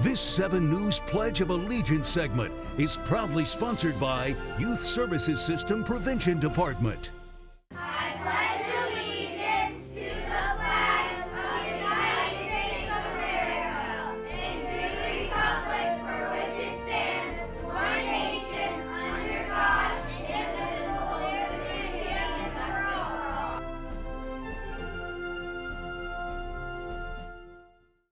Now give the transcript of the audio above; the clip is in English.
This 7 News Pledge of Allegiance segment is proudly sponsored by Youth Services System Prevention Department.